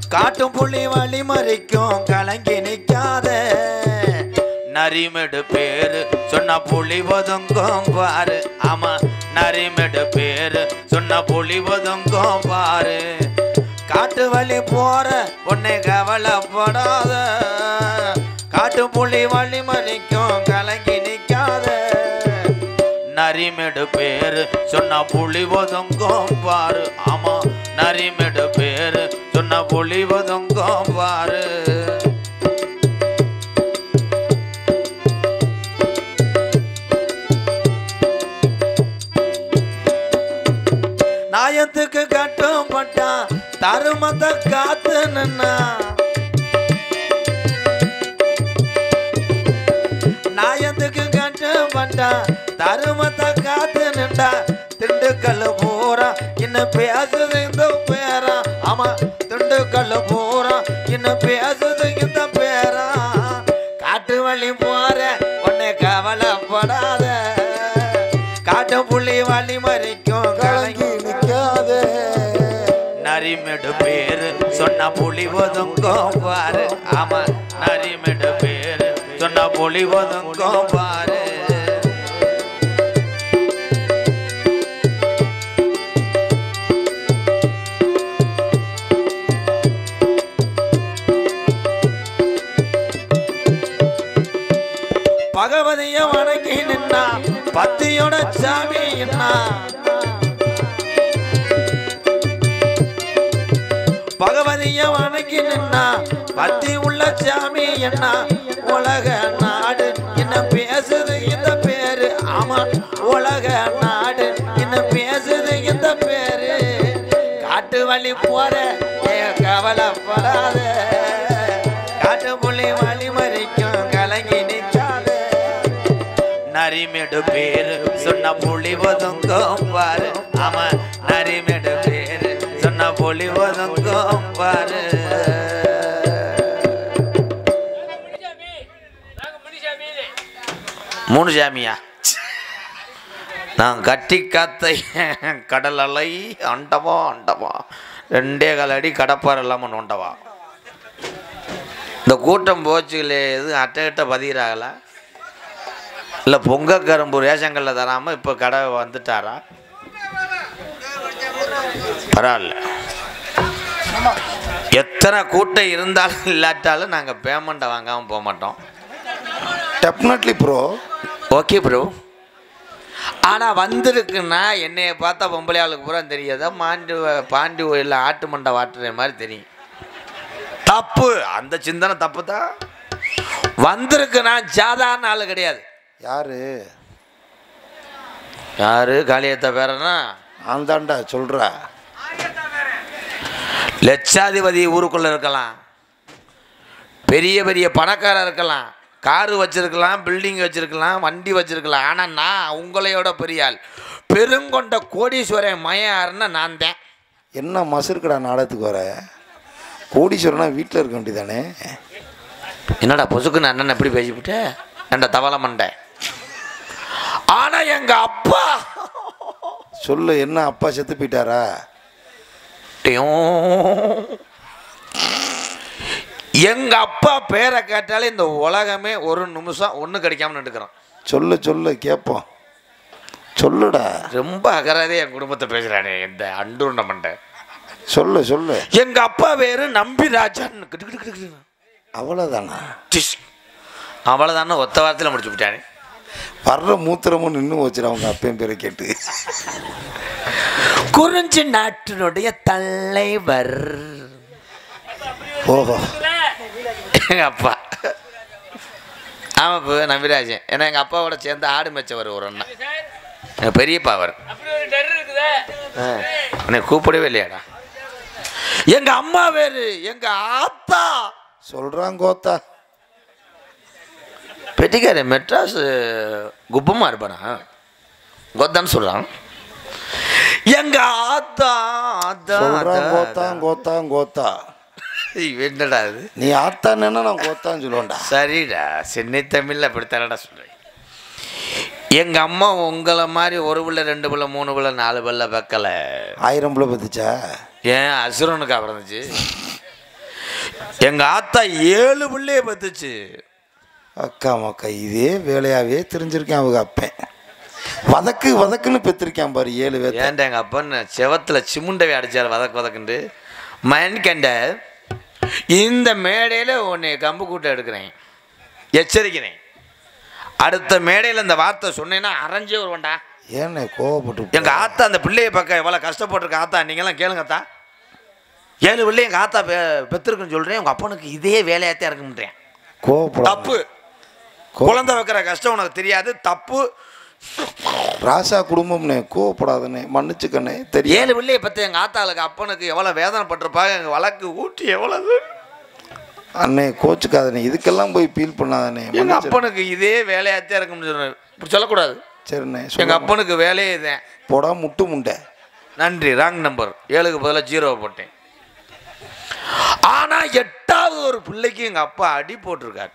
காட்டும் புள்ளி வழி மறிக்கும் கலங்கி நிற்காத நரிமெடு பேரு சொன்ன புலி ஒதுங்கும் பாரு. ஆமா நரிமெடு பேரு சொன்ன புலி ஒதுங்கும் பாரு. காட்டு வழி போற உன்னை கவலைப்படாத காட்டு புள்ளி வழி மறிக்கும் கலங்கி நிற்காத நரிமெடு பேரு சொன்ன புலி ஒதுங்கும் பாரு. ஆமா நரிமெடு பேரு சொன்ன புலி ஒதுங்கும் பாரு. நாயத்துக்கு கட்டும் பட்டான் தருமத்தை காத்து நின்னா நாயத்துக்கு கட்டும் பட்டான் தருமத்தை காத்து நின்றா திண்டுக்கல் பூரா இன்னும் பேசுது இந்த பேரா. ஆமா திண்டுக்கல் பூரா இன்னும் பேசுது இந்த பேரா. காட்டு வழி போற உன்னை கவலைப்படாத காட்டு புள்ளி வழி மறிக்கும் கலங்கி நிற்காத நரிமெடு பேரு சொன்ன புலி ஒதுங்கும் பாரு. ஆமா நரிமெடு பேரு சொன்ன புலி ஒதுங்கும் பாரு. பகவதிய வணங்கி நின்னா பத்தியோட சாமி என்ன பகவதிய வணங்கி நின்னா பத்தி உள்ள சாமி என்ன உலக நாடு என்ன பேசுது இந்த பேரு. ஆமா உலக நாடு என்ன பேசுது இந்த பேரு. காட்டு வழி போற கவலைப்படாத காட்டு புள்ளி வழி மறிக்கும் கலங்கி நிற்காத நரிமெடு பேரு சொன்ன புலி ஒதுங்கும் பாரு. ஆமா நரிமெடு பேரு சொன்ன புலி ஒதுங்கும் பாரு. மூணு சாமியா நான் கட்டி காத்த கடல் அலை அண்டவா அண்டவா 2 கால் அடி கடப்பார் இல்லாமல் நோண்டவா. இந்த கூட்டம் போச்சுலே எது அட்டைகிட்ட பதிகிறாங்களா இல்லை பொங்க கரும்பு ரேஷன்களில் தராமல் இப்போ கடை வந்துட்டாரா? பரவாயில்ல எத்தனை கூட்டம் இருந்தாலும் இல்லாட்டாலும் நாங்கள் பேமெண்ட்டை வாங்காமல் போக மாட்டோம். Definitely bro. Okay bro. ஆனால் வந்திருக்குன்னா என்னையை பார்த்தா பொம்பளை ஆளுக்கு பூரா தெரியாதா பாண்டி கோயிலில் ஆட்டு மண்டை வாட்டுற மாதிரி தெரியும். தப்பு, அந்த சிந்தனை தப்பு தான். வந்திருக்குன்னா சாதாரண ஆள் கிடையாது. யாரு யாரு காளியத்த பேரனா ஆந்தாண்டா சொல்ற. லட்சாதிபதி ஊருக்குள்ள இருக்கலாம், பெரிய பெரிய பணக்காரர் இருக்கலாம், காரு வச்சிருக்கலாம், பில்டிங் வச்சிருக்கலாம், வண்டி வச்சிருக்கலாம். ஆனால் நான் உங்களையோட பெரிய ஆள், பெருங்கொண்ட கோடீஸ்வரன் மயாருன்னா நான் தான். என்ன மசுருக்கடா நாடகத்துக்கு வர? கோடீஸ்வரனா வீட்டில் இருக்க வேண்டியதானே? என்னடா பொசுக்குன்னு அண்ணன் எப்படி பேசிவிட்டேன் என்ற தவளை மண்டை. ஆனால் எங்கள் அப்பா சொல்லு, என்ன அப்பா செத்து போயிட்டாரா? எங்க அப்பா பேரை கேட்டாலே இந்த உலகமே ஒரு நிமிஷம் ஒண்ணு கிடைக்காம நின்றுக்கிறோம். சொல்லு சொல்லு கேட்போம், சொல்லுடா. ரொம்ப அகராதே என் குடும்பத்தை பேசுறானே இந்த அண்டுண்ட மண்டை. சொல்லு சொல்லு. எங்க அப்பா பேரு நம்பிராஜன். அவ்வளோதானா? அவ்வளோதானே ஒத்த வாரத்தில் முடிச்சு விட்டானே. வர்ற மூத்திரமும் நின்று வச்சுரு அவங்க அப்பையும் பேரை கேட்டு. குறிஞ்சி நாட்டினுடைய தலைவர். ஓஹோ, எங்க அப்பா. ஆமாம், இப்போ நம்பிராஜன். ஏன்னா எங்கள் அப்பாவோட சேர்ந்து ஆடு மேய்ச்சவர் ஒரு அண்ணா, எங்கள் பெரியப்பா அவர். உன்னை கூப்பிடவே இல்லையாடா. எங்க அம்மா வேறு எங்க ஆத்தா சொல்றான் கோத்தா. பெட்டிக்கார மெட்ராஸ் குப்பமா இருப்பானா கோத்தான்னு சொல்றான். எங்க ஆத்தா கோத்தா கோத்தா கோத்தா. என்னடா அது? நீ ஆத்தான்னு நான் கோத்தான்னு சொல்லுவேன்டா. சரிடா, சென்னை தமிழ்ல அப்படித்தானடா சொல்றேன். எங்க அம்மா உங்களை மாதிரி 1 பிள்ளை 2 பிள்ளை 3 பிள்ளை 4 பிள்ளை வைக்கல, 1000 பிள்ளை பத்துச்சா? ஏன் அசுரனுக்கா பிறந்துச்சு? எங்கள் ஆத்தா 7 பிள்ளைய பத்துச்சு. அக்கா மக்கா இதே வேலையாகவே தெரிஞ்சிருக்கேன் அவங்க அப்பன். வதக்குன்னு பெற்றிருக்கேன் பாரு 7 பேர். ஏன்டா எங்கள் அப்பன்னு செவத்தில் சிமுண்டவை அடித்தார் வதக்குண்டு. மண்கண்ட இந்த மேடையில் உன்னை கம்பு கூட்ட எடுக்கிறேன், எச்சரிக்கிறேன். அடுத்த மேடையில் இந்த வார்த்தை சொன்னேன்னா அரைஞ்சே வருவேன்டா. ஏன்னு கோவப்பட்டு எங்கள் ஆத்தா அந்த பிள்ளைய பக்கம் எவ்வளோ கஷ்டப்பட்டுருக்க ஆத்தா, நீங்களாம் கேளுங்கத்தா. 7 பிள்ளை எங்கள் ஆத்தா பெற்றிருக்குன்னு சொல்கிறேன். உங்கள் அப்பனுக்கு இதே வேலையாத்தான் இருக்குன்றேன். கோவப்பட தப்பு. குழந்தை வைக்கிற கஷ்டம் உனக்கு தெரியாது, தப்பு. ராசா குடும்பம்னே, கோவப்படாதனே, மன்னிச்சுக்கண்ணே. தெரியும் 7 பிள்ளையை பற்றி எங்கள் ஆத்தாளுக்கு அப்பனுக்கு எவ்வளோ வேதனைப்பட்டிருப்பாங்க. எங்கள் வழக்கு ஊட்டி எவ்வளவு. அண்ணே கோச்சுக்காதனே, இதுக்கெல்லாம் போய் ஃபீல் பண்ணாதனே. எங்கள் அப்பனுக்கு இதே வேலையாத்தான் இருக்குன்னு சொல்கிறேன். இப்படி சொல்லக்கூடாது. சரிண்ணே. எங்கள் அப்பனுக்கு வேலையே இதுதான். போடா முட்டு முண்டை. நன்றி. Wrong number. 7க்கு பதிலாக 0 போட்டேன். ஆனால் 8வது ஒரு பிள்ளைக்கு எங்கள் அப்பா அடி போட்டிருக்காரு.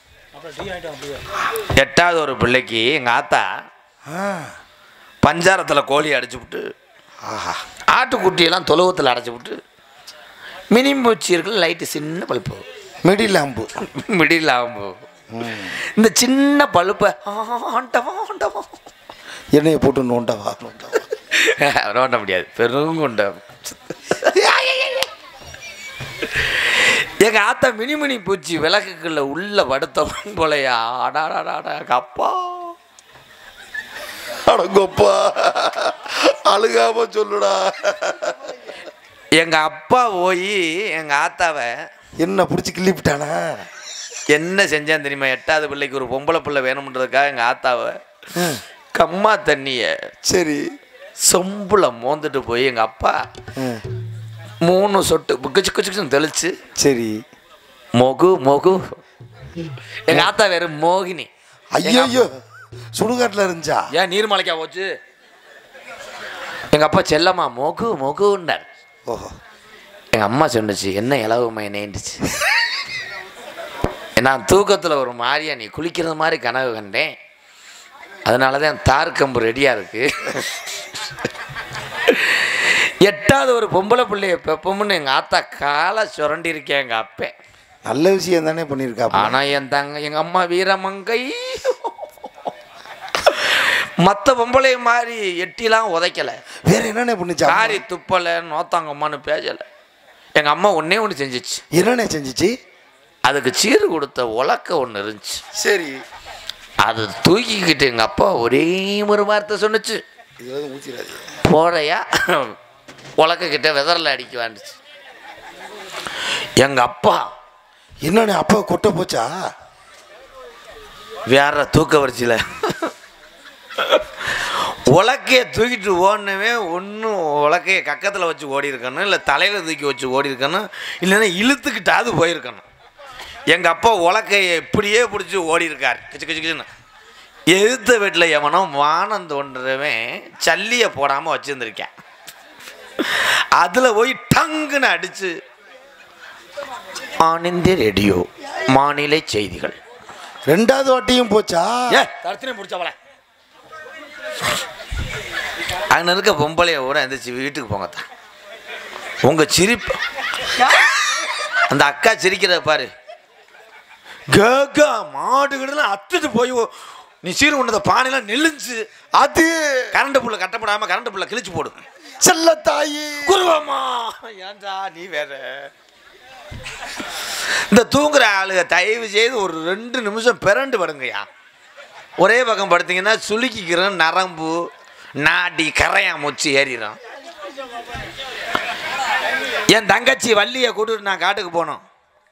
8வது ஒரு பிள்ளைக்கு எங்கள் ஆத்தா பஞ்சாரத்தில் கோழி அடைச்சி விட்டு, ஆட்டுக்குட்டியெல்லாம் தொழுவத்தில் அடைச்சி விட்டு, மினிமூச்சி இருக்கிற லைட்டு சின்ன bulb, middle lamp, middle lamp, இந்த சின்ன பல்பை ஆண்டவா எண்ணெயை போட்டு நோண்டவா நோண்ட முடியாது, பெருங்குண்ட. எங்கள் ஆத்தா மினி பூச்சி விளக்குக்குள்ள உள்ள படுத்தவன் போலையா. அடாடாடா அப்பா, அடங்கப்பா, அழுகாம சொல்லுடா. எங்கள் அப்பா போய் எங்கள் ஆத்தாவை என்ன பிடிச்சி கிள்ளிவிட்டானா? என்ன செஞ்சான்னு தெரியுமா? 8வது பிள்ளைக்கு ஒரு பொம்பளை பிள்ளை வேணும்ன்றதுக்காக எங்கள் ஆத்தாவை கம்மா தண்ணிய சரி சொம்புல மோந்துட்டு போய் எங்கள் அப்பா 3 சொட்டு குச்சு தெளிச்சு, சரி மொகு எங்கள் ஆத்தா வேறு மோகினி. ஐயோ சுடுகாட்டில் இருந்துச்சா? ஏன் நீர்மலைக்கா போச்சு? எங்கள் அப்பா செல்லம்மா மொகுண்டார். ஓஹோ. எங்கள் அம்மா சொன்னிச்சு, என்ன இலவுமை நேண்டுச்சு. நான் தூக்கத்தில் ஒரு மாதிரியா நீ குளிக்கிறது மாதிரி கனவு கண்டேன், அதனால தான் தார்கம்பு ரெடியாக இருக்கு. 8வது ஒரு பொம்பளை பிள்ளைய பெப்பமுன்னு எங்கள் ஆத்தா காலை சுரண்டி இருக்கேன் எங்கள் அப்பேன். நல்ல விஷயம் தானே பண்ணியிருக்கா. ஆனால் எங்கள் அம்மா வீரமங்கை மற்ற பொம்பளை மாதிரி எட்டிலாம் உதைக்கலை. வேற என்னென்ன பண்ணிச்சா? காரி துப்பலை, நோத்தாங்கம்மான்னு பேசலை. எங்கள் அம்மா ஒன்று செஞ்சிச்சு. என்னென்ன செஞ்சிச்சு? அதுக்கு சீரு கொடுத்த உலக்க ஒன்று இருந்துச்சு. சரி, அது தூக்கிக்கிட்டு எங்கள் அப்பா ஒரே ஒரு வார்த்தை சொன்னிச்சு, போறையா உலக்கிட்ட வெதரில் அடிக்க வேண்டுச்சு. எங்கள் அப்பா என்னன்னு அப்பா கொட்ட போச்சா? வேற தூக்க வரிச்சில உலக்கையை தூக்கிட்டு ஓடனவே ஒன்றும் உலக்கையை கக்கத்தில் வச்சு ஓடி இருக்கணும், இல்லை தலையில் தூக்கி வச்சு ஓடி இருக்கணும், இல்லைன்னா இழுத்துக்கிட்டாது போயிருக்கணும். எங்கள் அப்பா உலக்கையை இப்படியே பிடிச்சி ஓடி இருக்கார். கிச்சுன்னு எதிர்த்த வீட்டில் எவனோ வானம் தோன்றவன் சல்லியை போடாமல் வச்சுருந்துருக்கேன். அதில் போய் டங்குன்னு அடிச்சு ஆல் இந்தியா ரேடியோ மாநில செய்திகள் 2வது வாட்டியும் போச்சா? தரத்தினே முடிச்சவள அங்கே இருக்க பொம்பளைய கூட எந்திரிச்சு வீட்டுக்கு போங்கத்தான். உங்கள் சிரிப்பு அந்த அக்கா சிரிக்கிறத பாரு. கேக்கா மாடுகள்லாம் அத்துட்டு போய் நீ சீர் கொண்டத பானைலாம் நெல்லுச்சு. அது கரண்ட் புள்ள கட்டப்படாமல் கரண்ட் புள்ள கிழிச்சு போடு. செல்ல தாயி குருவாமா, ஏன்டா நீ வேற. இந்த தூங்குற ஆளுக தயவு செய்து ஒரு 2 நிமிஷம் பிறண்டு படுங்கய்யா. ஒரே பக்கம் படுத்தீங்கன்னா சுளுக்கிக்கிற நரம்பு நாடி கரையா மூச்சு ஏறிடும். என் தங்கச்சி வள்ளியை கூட்டிட்டு நான் காட்டுக்கு போனோம்.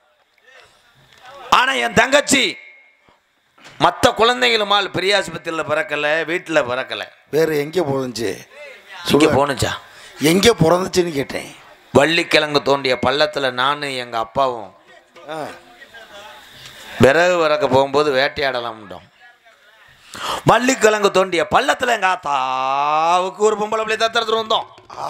ஆனால் என் தங்கச்சி மற்ற குழந்தைகளுமால் பெரிய ஆஸ்பத்திரியில் பிறக்கலை, வீட்டில் பிறக்கலை. வேறு எங்கே போனுச்சு? இங்கே போனுச்சா? எங்கே பிறந்துச்சுன்னு கேட்டேன். வள்ளிக்கிழங்கு தோண்டிய பள்ளத்தில் நானும் எங்கள் அப்பாவும் விறகு விறக்க போகும்போது வேட்டையாடலாம்ட்டோம். வள்ளிக்கிழங்கு தோண்டிய பள்ளத்தில் எங்கள் ஆத்தாவுக்கு ஒரு பொம்பளை பிள்ளை தத்துறதுட்டு வந்தோம்.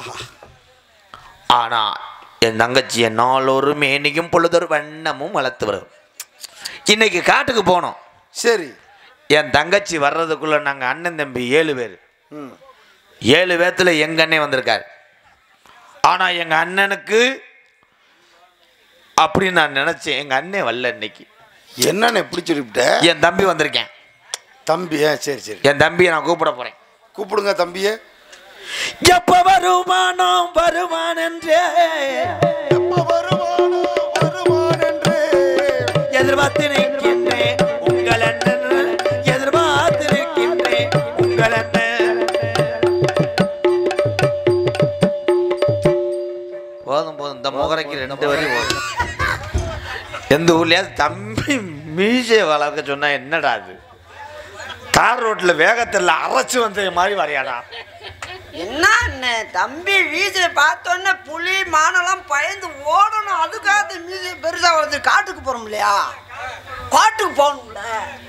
ஆனால் என் தங்கச்சியை நாளொரு மேனியும் பொழுதொரு வண்ணமும் வளர்த்து வரும். இன்னைக்கு காட்டுக்கு போனோம். சரி, என் தங்கச்சி வர்றதுக்குள்ளே நாங்கள் அண்ணன் தம்பி 7 பேர். 7 பேர்த்தில் எங்கள் அண்ணன் வந்திருக்கார். ஆனால் எங்கள் அண்ணனுக்கு அப்படின்னு நான் நினைச்சேன். எங்க அண்ணே வரல இன்னைக்கு. என்னன்னு எப்படி சொல்லிவிட்ட? என் தம்பி வந்திருக்கேன். தம்பியா? சரி சரி, என் தம்பியை நான் கூப்பிட போறேன். கூப்பிடுங்க தம்பியே. எப்ப வருமானம் வருமான் என்றே, எப்ப வருமானோ வருமான் என்று எதிர்பார்த்து நிற்கின்றேன் உங்கள் அண்ணன், எதிர்பார்த்து நிற்கின்றேன் உங்கள் அண்ணன். போதும் போதும், இந்த முகரைக்கு 2 வரி போதும். எந்த ஊர்லயாவது தம்பி மீசை வளர்க்க சொன்னா என்னடா அது? தார் ரோட்ல வேகத்தில் அரைச்சு வந்த மாதிரி வரையாடா. என்ன அண்ணன் தம்பி வீசை பார்த்தோன்னே புலி மானெல்லாம் பயந்து ஓடணும். அதுக்காக மீசை பெருசா வருது. காட்டுக்கு போறோம் இல்லையா, காட்டுக்கு போகணும்ல.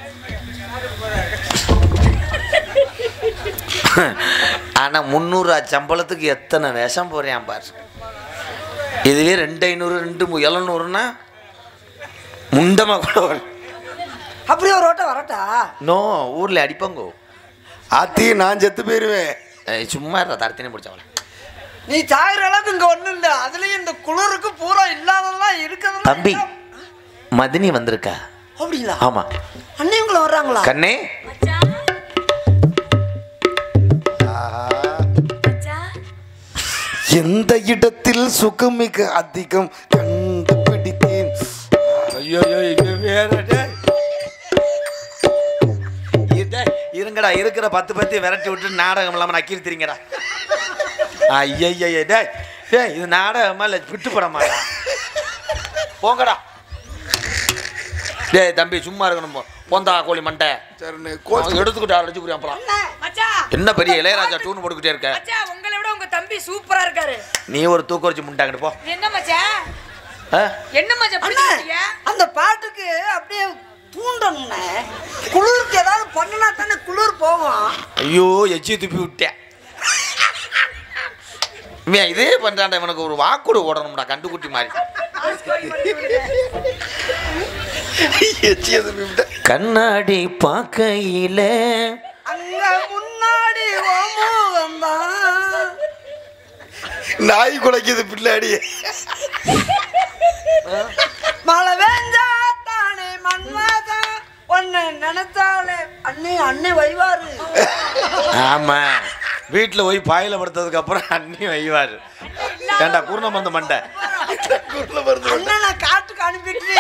ஆனா 300 சம்பளத்துக்கு எத்தனை வேஷம் போறேன் பாரு. இதுலயே 2500 700ன்னா முண்டமா கூட வரும். அப்படியே ஒரு ஓட்ட வரட்டா? நோ, ஊர்ல அடிப்பங்கோ. ஆத்தி நான் செத்து போயிருவேன். சும்மா தரத்தினே பிடிச்சவள. நீ சாகிற அளவுக்கு இங்க ஒண்ணும் இல்ல. அதுலயும் இந்த குளிருக்கு பூரா இல்லாதெல்லாம் இருக்கிறது. தம்பி மதினி வந்திருக்கா? அப்படிங்களா? ஆமா. அண்ணிங்களும் வர்றாங்களா? கண்ணே எந்த இடத்தில் சுகம் மிக அதிகம் கண்டுபிடித்தேன். ஐயோ இது வேற. இருங்கடா, இருக்கிற 10 பேர்த்தி விரட்டி விட்டு நாடகம் இல்லாம நக்கீர் திரிங்கடா. ஐயா டே, இது நாடகமா இல்லை விட்டு படமா? போங்கடா. டேய் தம்பி சும்மா இருக்கணும். போந்தா கோழி மண்டை எடுத்துக்கிட்டு அடிச்சு புரியாமலாம். என்ன பெரிய இளையராஜா டூன் போட்டுக்கிட்டே இருக்க? உங்களை விட உங்க தம்பி சூப்பரா இருக்காரு. நீ ஒரு தூக்கரிச்சு முண்டாங்கிட்டு போ. என்ன மச்சான்? என்ன மச்சான்? அந்த பாட்டுக்கு அப்படியே தூண்டணும்னே. குளிருக்கு ஏதாவது பண்ணனா தானே குளிர் போகும். ஐயோ எச்சி துப்பி விட்டேன். இதே பண்றான்டா. இவனுக்கு ஒரு வாக்குடு ஓடணும்டா, கண்டுக்குட்டி மாதிரி. கண்ணாடி பார்க்கையில அங்க முன்னாடி நாய் குலைக்குது பின்னாடி. மழை வேஞ்சா தானே மண்மாதா ஒன்னு நினைச்சாலே அண்ணே அண்ணே வைவாரு. ஆமா, வீட்டுல போய் பாயில படுத்ததுக்கு அப்புறம் அண்ணி வைவாரு. ஏண்டா கூர்ண மருந்து மண்டை. அண்ணனை காட்டுக்கு அனுப்பிட்டு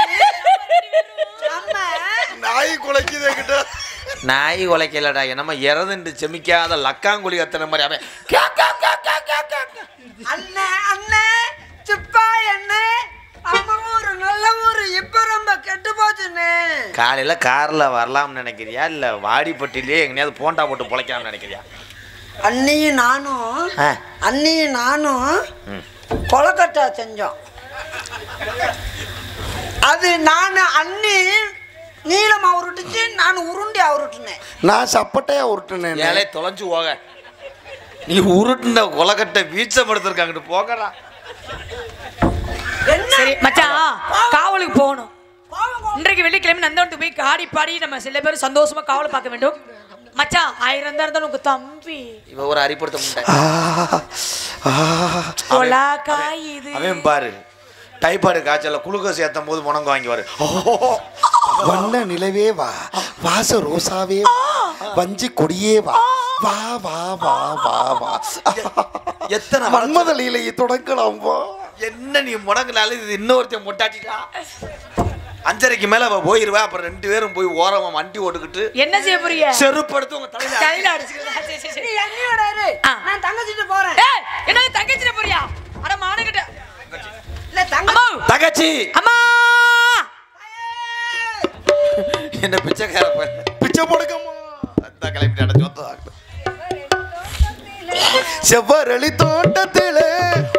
நாய் குலைக்குது கிட்ட. நாய் குலைக்கலடா, என்னமா இறந்துண்டு செமிக்காத லக்காங்குழி கத்துன மாதிரி. அவன் அண்ணே அண்ணே சிப்பா என்ன நம்ம ஊரு நல்ல ஊரு இப்ப ரொம்ப கெட்டு போச்சுன்னு. காலையில கார்ல வரலாம்னு நினைக்கிறியா இல்ல வாடிப்பட்டிலேயே எங்கேயாவது போண்டா போட்டு பொழைக்கலாம்னு நினைக்கிறியா? அண்ணியும் நானும் கொலக்கட்டா செஞ்சோம். அது நான் அண்ணி நீளமா உருட்டுச்சு, நான் உருண்டி உருட்டுனேன். நான் சப்பட்டையா உருட்டுனேன். ஏலே தொலைஞ்சு போக. நீ உருட்டுன கொலக்கட்டை வீச்சம் எடுத்திருக்காங்கிட்டு போகடா. சரி மச்சான், காவலுக்கு போகணும். இன்றைக்கு வெள்ளிக்கிழமை நந்தவனத்துக்கு போய் ஆடி பாடி நம்ம சில பேர் சந்தோஷமா காவலை பார்க்க வேண்டும். மச்சான் 1000 தான் இருந்தாலும் உங்க தம்பி இவ ஒரு அரிப்படுத்த முட்டை. அவன் பாரு டைபாய்டு காய்ச்சல குளுக்கோஸ் ஏத்தும் போது முனங்க வாங்கி வரு. வண்ண நிலவே வா, வாச ரோசாவே வா, வஞ்சி கொடியே வா, வா வா வா வா வா. எத்தனை மன்மதலையிலேயே தொடங்கலாம் வா. என்ன நீ முடங்கனால இது இன்னொருத்தையும் முட்டாட்டிட்டா. 5:30க்கு மேல அவ போயிருவா. அப்புறம் 2 பேரும் போய் ஓரமா வண்டி ஓட்டுக்கிட்டு என்ன செய்ய போறீங்க? செருப்படுத்து உங்க தலையில அடிச்சுக்கிட்டு. நீ அண்ணியோட இரு, நான் தங்கச்சிட்ட போறேன். ஏய் என்ன தங்கச்சிட்ட போறியா? அட மானகிட்ட. இல்ல தங்கச்சி அம்மா என்ன பிச்சைக்கார பிச்சை போடுக்கம்மா. அதான் கிளம்பிட்டு அடைஞ்சு செவ்வரளி தோட்டத்திலே